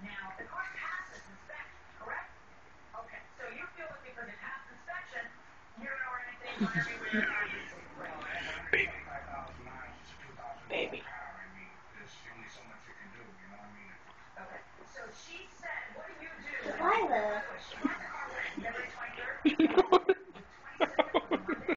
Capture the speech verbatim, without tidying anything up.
Now, the car passes inspection, correct? Okay, so you feel that because it passed inspection, you're going to run anything, run everywhere,